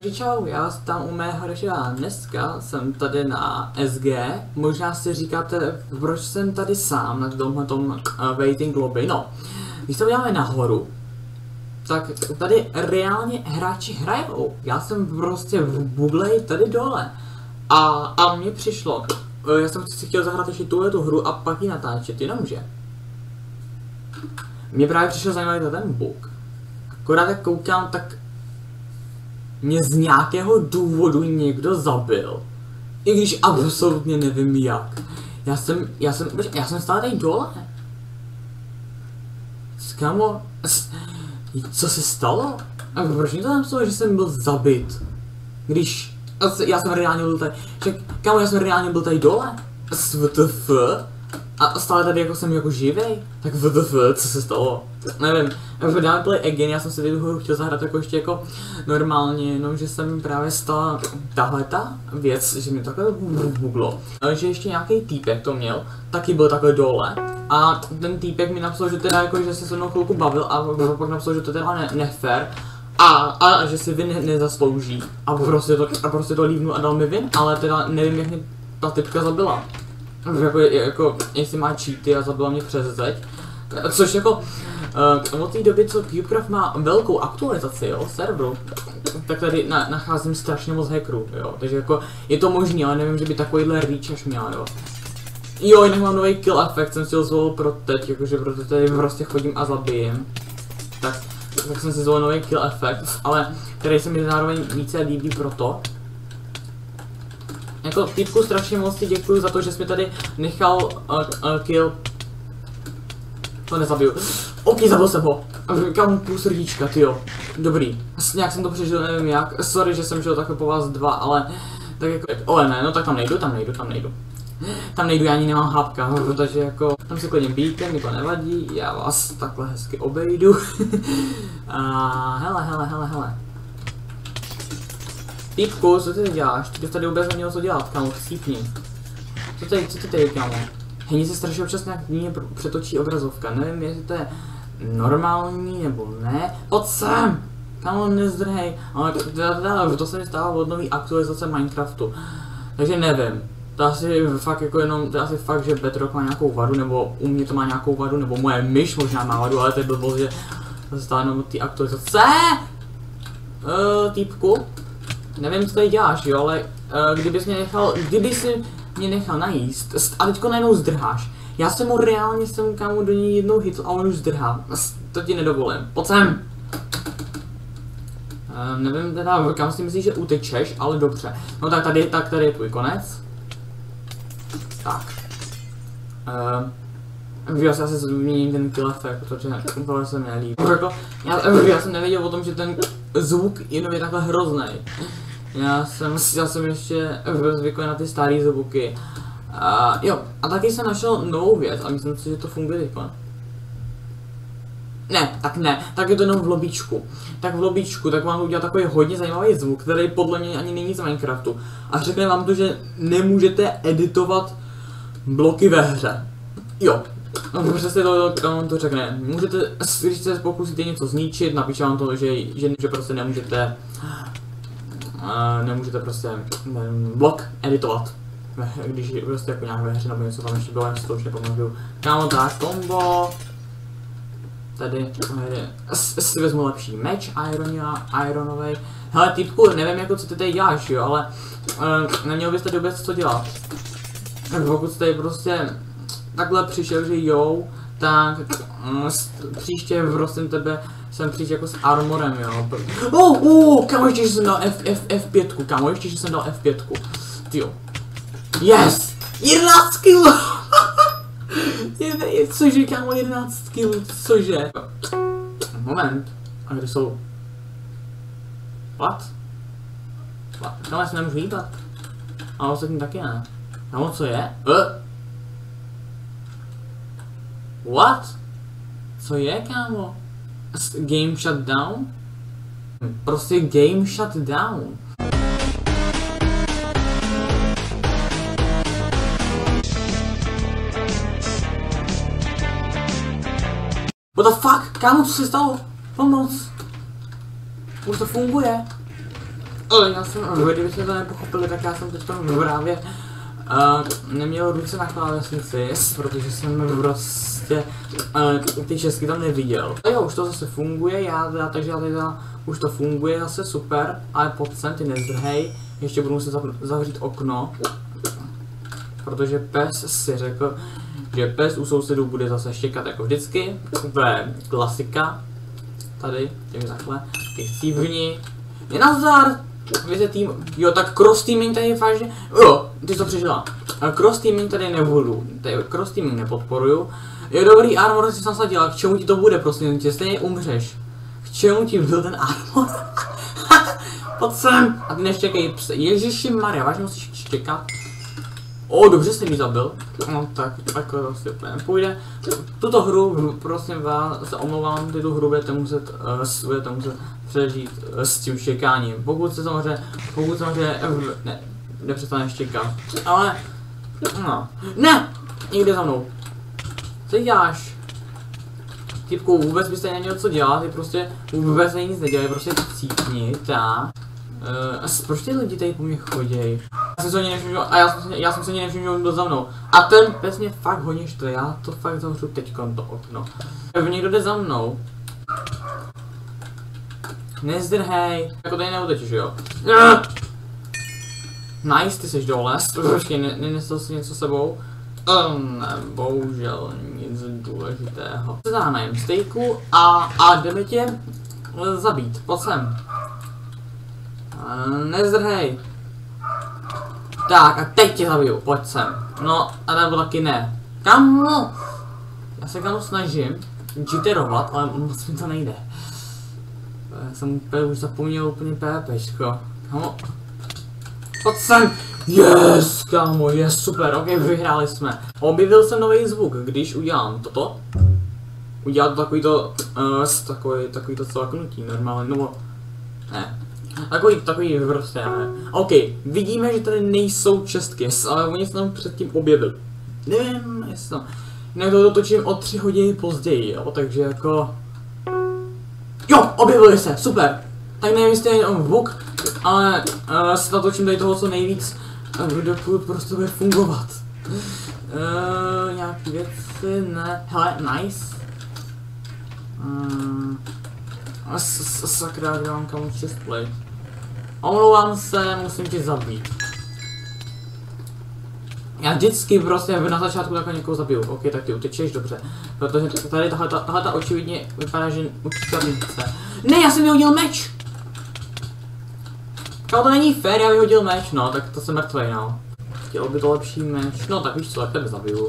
Čau, já tam u mého režia. Dneska jsem tady na SG. Možná si říkáte, proč jsem tady sám na tomhletom waiting lobby. No, když se uděláme nahoru, tak tady reálně hráči hrajou. Já jsem prostě v bublej tady dole. A mně přišlo, já jsem si chtěl zahrát ještě tuhletu hru a pak ji natáčet, jenomže mně právě přišel zajímavý ten bug. Akorát tak koukám, tak mě z nějakého důvodu někdo zabil. I když absolutně nevím jak. Já jsem stále tady dole. Kámo, co se stalo? A proč mi to tam stalo, že jsem byl zabit? Když já jsem reálně byl tady. Kámo, já jsem reálně byl tady dole. SVTF? A stále tady jako jsem jako živej? Tak WTF, co se stalo? Nevím, dáme play again, já jsem si tu hru chtěl zahrát jako ještě jako normálně, jenomže jsem právě stala tahleta věc, že mi takhle buglo. Že ještě nějaký týpek to měl, taky byl takhle dole. A ten týpek mi napsal, že teda jako, že se se mnou chvilku bavil a pak napsal, že to teda nefér. A že si vin nezaslouží. A prostě to lívnu a dal mi vin, ale teda nevím, jak mě ta typka zabila. Jako jestli má cheaty a zabila mě přes zeď. Což jako od té doby, co Cubecraft má velkou aktualizaci, jo, serveru, tak tady nacházím strašně moc hackerů, jo, takže jako je to možný, ale nevím, že by takovýhle reach až měl, jo. Jo, jinak mám nový kill efekt, jsem si ho zvolil pro teď, jakože proto tady prostě chodím a zabijem. Tak jsem si zvolil nový kill efekt, ale který se mi zároveň více líbí proto. Jako týpku strašně moc ti děkuju za to, že jsi mi tady nechal kill. To nezabiju. OK, zabil jsem ho. Kam půl srdíčka, tyjo. Dobrý. Nějak jsem to přežil, nevím jak. Sorry, že jsem žil takhle po vás dva, ale tak jako. Ale ne, no tak tam nejdu. Tam nejdu, já ani nemám hápka, protože jako tam se klidně bijte, mi to nevadí, já vás takhle hezky obejdu. A hele. Týpku, co ty děláš? Ty bys tady vůbec neměl co dělat, kámo, chcípni. Co ty tady, kámo? Hej, se strašně občas nějak mě přetočí obrazovka, nevím, jestli to je normální nebo ne. Pojď sem! Kámo, nezdrhej, ale to se mi stává od nový aktualizace Minecraftu. Takže nevím. To asi fakt jako jenom, to asi fakt, že Bedrock má nějakou vadu, nebo u mě to má nějakou vadu, nebo moje myš možná má vadu, ale to je blbost, že to se stává jenom od té aktualizace. Týpku? Nevím, co tady děláš, jo, ale kdyby si mě nechal najíst a teďko najednou zdrháš. Já jsem mu reálně kámo do něj jednou hitl a on už zdrhá. To ti nedovolím. Pojď sem! Nevím teda, kam si myslíš, že utečeš, ale dobře. No tak tady je tvůj konec. Tak. Já se změním ten kill efekt, protože tohle se mi nelíbí. Já jsem nevěděl o tom, že ten zvuk je takhle hrozný. Já jsem ještě zvyklý na ty staré zvuky. Jo, a taky jsem našel novou věc a myslím si, že to funguje teďka. Ne, tak je to jenom v lobíčku. Tak v lobíčku, tak vám udělat takový hodně zajímavý zvuk, který podle mě ani není z Minecraftu. A řekne vám to, že nemůžete editovat bloky ve hře. Jo. No, přesně to řekne. Můžete, když se pokusíte něco zničit, napíše vám to, že prostě nemůžete prostě blok editovat. Když prostě jako nějak ve hře nebo něco tam ještě bylo, já si to už nepamatuju. Kámo, tak, combo. Tady si vezmu lepší meč ironovej. Hele týpku, nevím jako co ty tady děláš, jo, ale neměl bys tady vůbec co dělat. Pokud jste prostě takhle přišel, že jo, tak příště vrostím tebe sem přijít jako s armorem, jo. Kámo, ještě, že jsem dal F5, kámo, ještě, že jsem dal F5. Tyjo. Yes! 11 kill! Cože, kámo, 11 kill, cože? Moment. A kde jsou? What? Kámo, já se nemůžu hýbat. A ostatní taky ne. Kámo, co je? What? Co je, kámo? Game shut down? Prostě game shut down. What the fuck? Kámo, co se stalo? Pomoc. Už to funguje. Kdybyste to nepochopili, tak já jsem teď právě neměl ruce na klávesnici, protože jsem prostě ty česky tam neviděl. A jo, už to zase funguje, takže já teda už to funguje zase super, ale pojď sem, ty nezdrhej, ještě budu muset zavřít okno, protože pes si řekl, že pes u sousedů bude zase štěkat jako vždycky, to je klasika, tady, těmi takhle, ty cívni, je nazdar! Víte tým, jo, tak cross teaming tady je fakt, že, jo, ty jsi to přežila. Cross teaming tady nebudu, tady cross teaming nepodporuju. Jo, dobrý armor si sam sadila, k čemu ti to bude, prosím tě, stejně umřeš. K čemu ti byl ten armor? Pojď sem, a ty neštěkej, Ježiši Maria, vážně musíš štěkat. O, dobře jsi mi zabil. No tak to si úplně nepůjde. Tuto hru, prosím vás, se omlouvám, tuto hru budete muset přežít s tím štěkáním. Pokud samozřejmě nepřestane štěkat. Ale, no, ne, nikde za mnou. Co děláš? Typku, vůbec byste neměl co dělat, ty prostě vůbec nic nedělají, prostě cítni, tak. Proč ty lidi tady po mě chodějí? Já jsem se ani nevšiml, že byl za mnou. A ten pes mě fakt hodně štve, já to fakt zavřu teďkon to okno. Někdo jde za mnou. Nezdrhej. Jako tady neutečeš, jo? Nice, ty jsi dole. Počkej, nenesl jsi něco sebou? Ne, bohužel nic důležitého. Zadánajem stejku a jdeme tě zabít. Pojď sem. Nezdrhej. Tak a teď tě zabiju, pojď sem. No a nebo taky ne. Kamo? Já se kamo snažím jitterovat, ale moc mi to nejde. Já jsem už zapomněl úplně PvPčko. Kamo? Pojď sem! Yes, kámo, je super, ok, vyhráli jsme. Objevil jsem nový zvuk, když udělám toto. Udělat takový to celknutí normálně, nebo ne. Takový prostě, ne. Ok, vidíme, že tady nejsou čestky, ale oni se tam předtím objevili. Nevím, jestli tam. Jinak to točím o 3 hodiny později, jo, takže jako. Jo, objevili se, super. Tak nevím, jestli je jenom bug, ale se natočím tady toho co nejvíc, dokud prostě bude fungovat. Nějaký věci, ne, hele, nice. Sakra, kde mám kamu chestplate. Omlouvám se, musím tě zabít. Já vždycky prostě na začátku takhle někoho zabiju. Ok, tak ty utečeš, dobře. Protože tady tahle očividně vypadá, že určitě nechce. Ne, já jsem vyhodil meč! Kámo, to není fér, já vyhodil meč, no, tak to jsem mrtvej, no. Chtěl by to lepší meč, no tak víš co, tak tebe zabiju.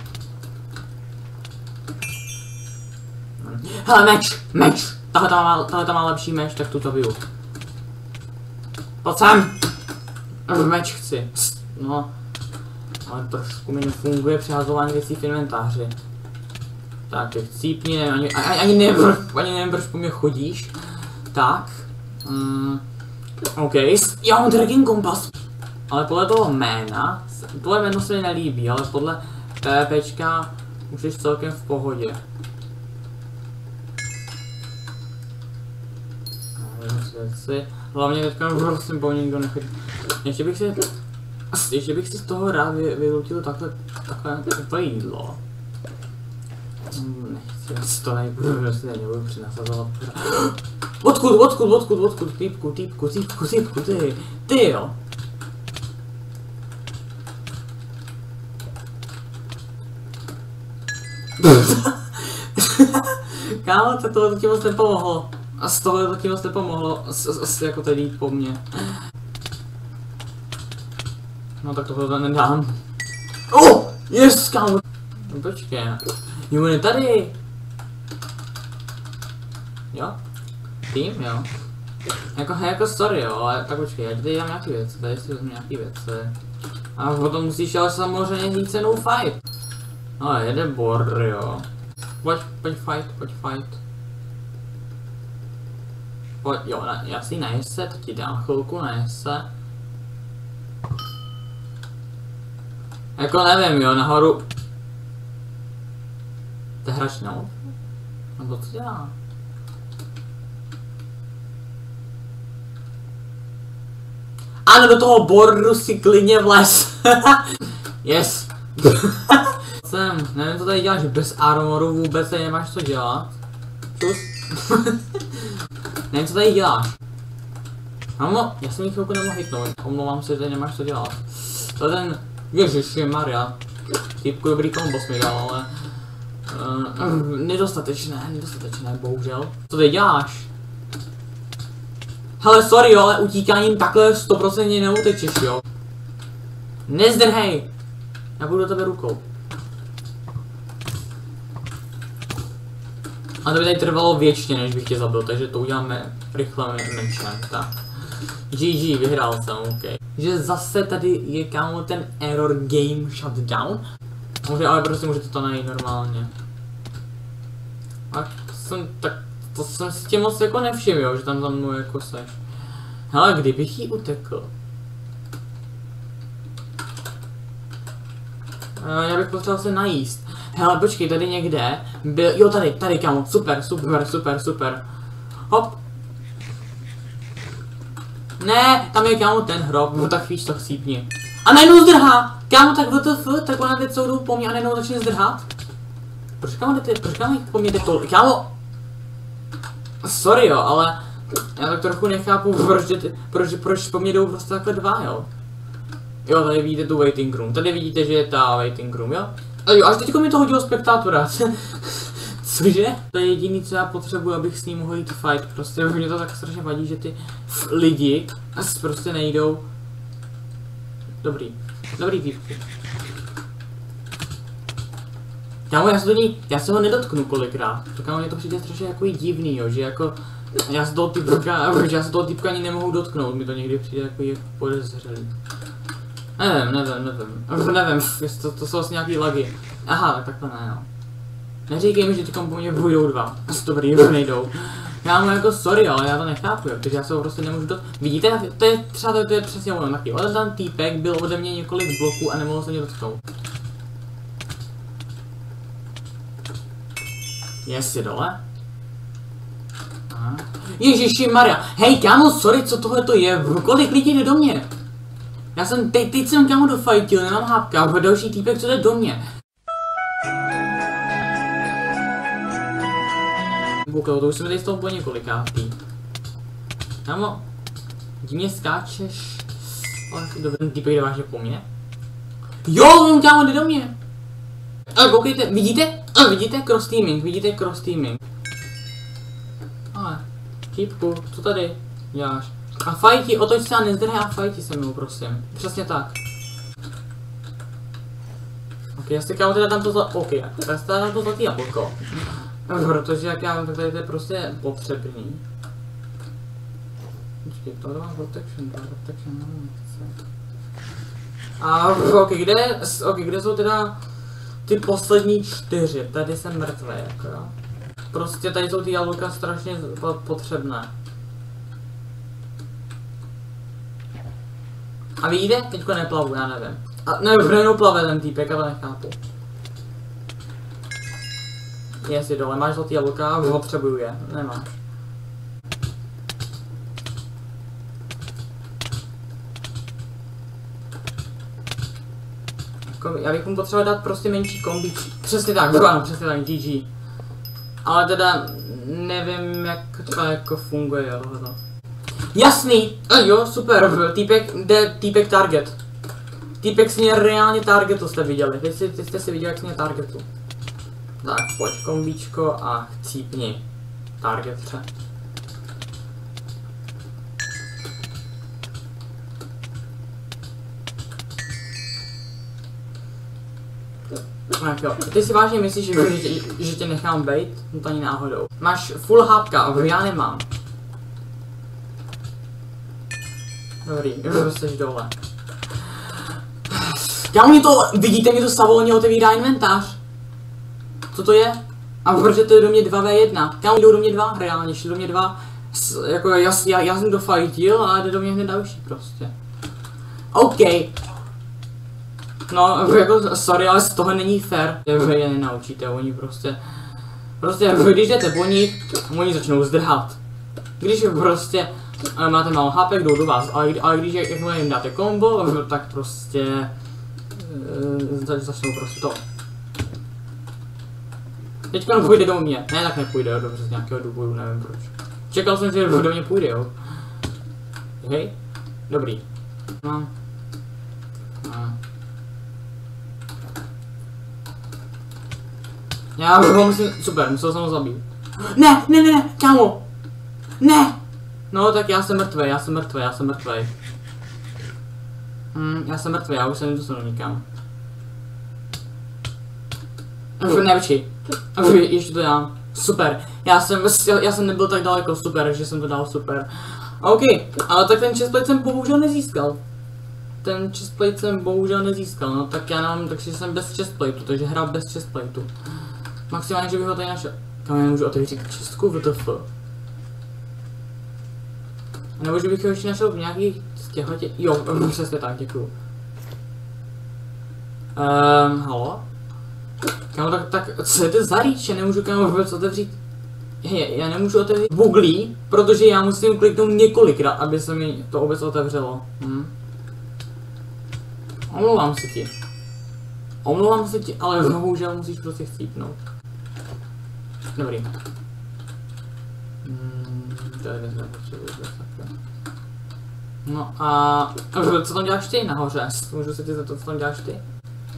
Hele, meč! Tahle má lepší meč, tak tu zabiju. Pojď sem! Meč chci. No. Ale trošku mi nefunguje přehazování věcí v inventáři. Tak, teď cípni, ani nevím, proč po mě chodíš. Tak. OK, já mám tracking kompas. Ale podle toho jména, tohle jméno se mi nelíbí, ale podle PvPčka už jsi celkem v pohodě. Hlavně teďka prostě po nikdo nechodí. Ještě bych si z toho rád vyloutil takhle to jídlo. Nechci, to nebudu, prostě nebudu přinasazovat. Odkud, týpku, ty jo. Kámo, tohle ti moc nepomohlo. A z toho ti moc nepomohlo, jako tady jít po mně. No tak tohle nedám. Yes, kámo. No počkej. Jo, on je tady. Jo? Tým, jo. Jako sorry, jo, ale tak počkej, já tady dám nějaký věci, tady si vezmu nějaký věci. A potom musíš ale samozřejmě jít cenou fight. No, jede bor, jo. Pojď fight. Pojď, jo, jasný, naješ se, to ti dám chvilku, naješ se. Jako nevím, jo, nahoru. To je hrač, no? Nebo co dělá? Ano, do toho bordu si klidně vlez. Yes. Nevím, co tady děláš, bez armoru vůbec tady nemáš co dělat. Nevím, co tady děláš. Mamo, já jsem jí chvilku nemohl hitnout, omlouvám se, že tady nemáš co dělat. To ten, ježišmarja, typku dobrý kombos mi dal, ale... nedostatečné, bohužel. Co tady děláš? Hele, sorry jo, ale utíkáním takhle 100% neutečeš, jo. Nezdrhej! Já budu do tebe rukou. A to by tady trvalo věčně, než bych tě zabil, takže to uděláme rychle menšem, tak. GG, vyhrál jsem, OK. Že zase tady je kámo ten error game shutdown. Může, ale prostě můžete to najít normálně. A to jsem si tě moc jako nevšiml, jo, že tam za mnou jako seš. Hele, kdybych jí utekl. Já bych potřeboval se najíst. Hele, počkej, tady někde byl, jo tady kámo, super. Hop. Ne, tam je kámo ten hrob, no tak víš, to chcípni. A najednou zdrhá, kámo, tak WTF, tak ona teď jdou po mně a najednou začne zdrhat. Proč kámo po mě jdete tolik, kámo? Sorry jo, ale já tak trochu nechápu, proč po mě jdou prostě takhle dva, jo. Jo, tady vidíte tu waiting room, tady vidíte, že je ta waiting room, jo. A jo, až teďko mi to hodilo spektátora. Cože? To je jediný, co já potřebuji, abych s ním mohl jít fight, prostě mě to tak strašně vadí, že ty lidi prostě nejdou. Dobrý výpky. Kámo, já se ho nedotknu kolikrát, to kámo, mě to přijde strašně jako divný, jo, že jako, já se toho typka ani nemohu dotknout, mi to někdy přijde jako podezřelý. Nevím, to jsou vlastně nějaký lagy. Aha, tak to ne, no. Neříkej mi, že tykom po mně půjdou dva. Dobrý, nejdou. Já mu jako sorry, ale já to nechápu, jo, protože já se ho prostě nemůžu dotknout. Vidíte, to je přesně ono taky. Ale ten týpek byl ode mě několik bloků a nemohl se mě dotknout. Jestli dole? Aha. Ježiši Maria, hej kámo, sorry, co tohle to je? Kolik lidí jde do mě? Já jsem, teď jsem kámo dofajtil, nemám hápka, a další týpek, co jde do mě. Koukal, to už jsme tady z toho po několikátý. Kámo, divně skáčeš. Ale dobrý, ten týpek jde vážně po mně. Jo, on kámo jde do mě. Ale koukejte, vidíte cross teaming, Ale, týpku, co tady děláš? A fajti, otoč se a nezdrhej a fajti se mnou, prosím. Přesně tak. Ok, já si kámo teda dám to za... Ok, já si dám to zlatý jablko. Protože jak já vím, tak tady to je prostě potřebný. Počkej, to dává protection, no nechce. A kde jsou teda ty poslední 4? Tady jsem mrtvý, jako jo. Prostě tady jsou ty jablka strašně potřebné. A vidíte? Teďko neplavu, já nevím. A nejenom plave ten týpek, ale nechápu. Jestli dole máš zlatý jablka, potřebuju je, nemáš. Já bych mu potřeboval dát prostě menší kombičí. Přesně tak, ano, přesně tak, GG. Ale teda nevím, jak to jako funguje, jo, tohle. Jasný! Jo, super, týpek target. Týpek si mě reálně targetu jste viděli, teď jste si viděli, jak si mě targetu. Tak, pojď kombíčko a chcípni. Target tře. Tak jo, ty si vážně myslíš, že tě nechám bejt? No to ani náhodou. Máš full hápka, a já nemám. Dobrý, jsi dole. Vidíte, mi to savolně otevírá inventář. Co to je? A protože to je do mě 2v1. Kámo, jdou do mě 2, reálně, šli do mě 2. Jako já jsem dofajtil, ale jde do mě hned další prostě. OK. No, jako sorry, ale z toho není fair. Vy je nenaučíte, oni prostě když jdete po nich, oni začnou zdrhat. Když prostě máte málo HP, jdou do vás, ale když jakmile jim dáte kombo, tak prostě začnou prostě to. Teďka půjde do mě, ne tak nepůjde, dobře, z nějakého důvodu, nevím proč. Čekal jsem, že do mě půjde, jo. Hej, dobrý. No. Já ho musím, super, musel jsem ho zabít. Ne, kámo! Ne! No tak já jsem mrtvej, já jsem mrtvej. Já jsem mrtvej, já už se nedostanu nikam. Ne, počkej. Ještě to dám. Super. Já jsem nebyl tak daleko, super, že jsem to dal, super. OK, ale tak ten chestplate jsem bohužel nezískal. No tak já nemám, takže jsem bez chestplateu, takže hrál bez chestplateu. Maximálně, že bych ho tady našel. Kam já můžu otevřít čestku, WTF. Nebo že bych ho ještě našel v nějakých z těchto jo, přesně tak, děkuju. Halo? Kámo, tak co je to za rýč? Já nemůžu kámo vůbec otevřít. Já nemůžu otevřít Google, protože já musím kliknout několikrát, aby se mi to vůbec otevřelo. Omlouvám se ti, ale bohužel musíš prostě chcípnout. Dobrý. Tady nepotřebuji takhle. No a co tam děláš ty nahoře? Můžu se ti zeptat, co tam děláš ty?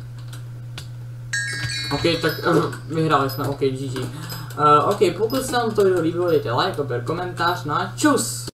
OK, tak vyhráli jsme, OK, GG. OK, pokud se vám to video líbilo, dejte like, odběr, komentář, no a čus!